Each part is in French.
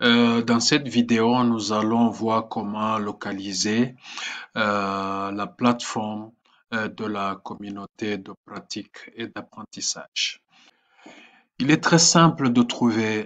Dans cette vidéo, nous allons voir comment localiser la plateforme de la communauté de pratique et d'apprentissage. Il est très simple de trouver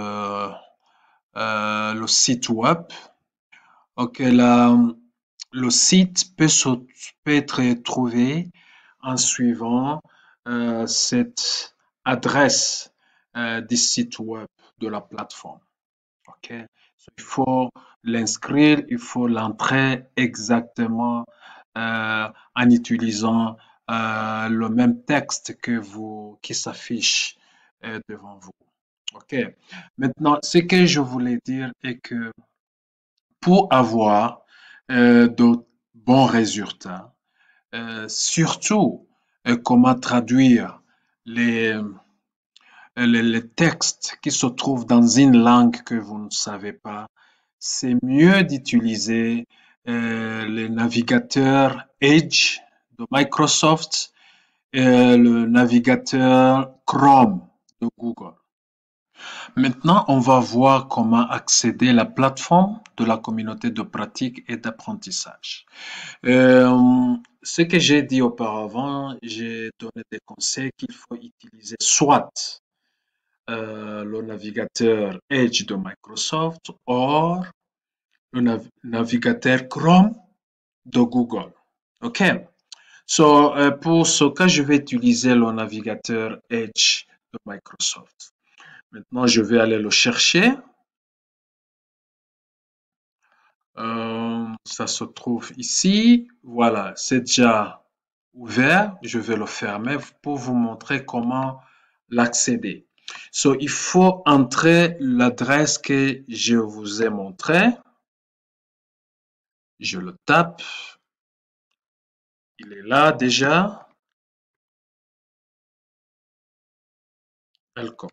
le site web. Ok, le site peut être trouvé en suivant cette adresse du site web de la plateforme. Ok, il faut l'inscrire, il faut l'entrer exactement en utilisant le même texte qui s'affiche devant vous. Ok. Maintenant, ce que je voulais dire est que pour avoir de bons résultats, surtout comment traduire les les textes qui se trouvent dans une langue que vous ne savez pas, c'est mieux d'utiliser les navigateurs Edge de Microsoft et le navigateur Chrome de Google. Maintenant, on va voir comment accéder à la plateforme de la communauté de pratique et d'apprentissage. Ce que j'ai dit auparavant, j'ai donné des conseils qu'il faut utiliser soit le navigateur Edge de Microsoft ou le navigateur Chrome de Google. OK. So, pour ce cas, je vais utiliser le navigateur Edge de Microsoft. Maintenant, je vais aller le chercher. Ça se trouve ici. Voilà, c'est déjà ouvert. Je vais le fermer pour vous montrer comment l'accéder. So, il faut entrer l'adresse que je vous ai montrée. Je le tape. Il est là déjà. Welcome.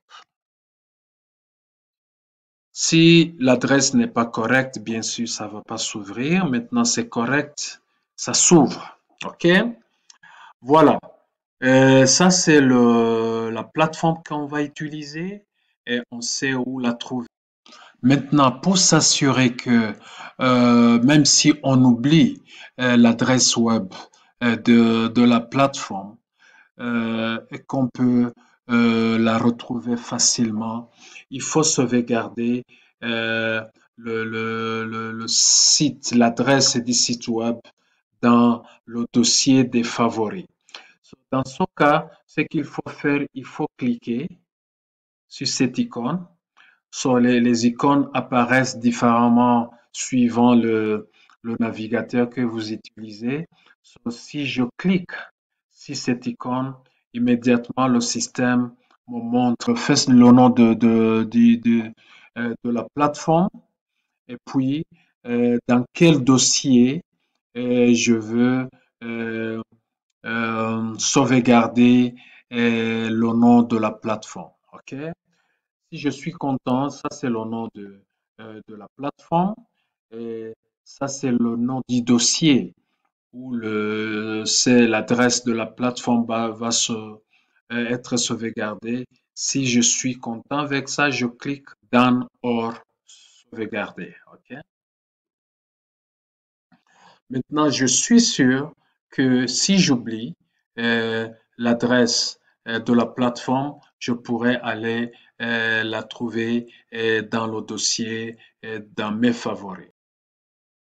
Si l'adresse n'est pas correcte, bien sûr, ça ne va pas s'ouvrir. Maintenant, c'est correct. Ça s'ouvre. OK? Voilà. Ça, c'est la plateforme qu'on va utiliser et on sait où la trouver. Maintenant, pour s'assurer que même si on oublie l'adresse web de la plateforme et qu'on peut la retrouver facilement, il faut sauvegarder euh, le site, l'adresse du site web dans le dossier des favoris. Dans ce cas, ce qu'il faut faire, il faut cliquer sur cette icône. Les icônes apparaissent différemment suivant le navigateur que vous utilisez. Si je clique sur cette icône, immédiatement le système me montre fait le nom de la plateforme et puis dans quel dossier je veux euh, sauvegarder le nom de la plateforme. OK? Si je suis content, ça c'est le nom de la plateforme et ça c'est le nom du dossier où c'est l'adresse de la plateforme va être sauvegardée. Si je suis content avec ça, je clique dans or sauvegarder. OK? Maintenant, je suis sûr que si j'oublie euh, l'adresse de la plateforme, je pourrais aller la trouver dans le dossier dans mes favoris.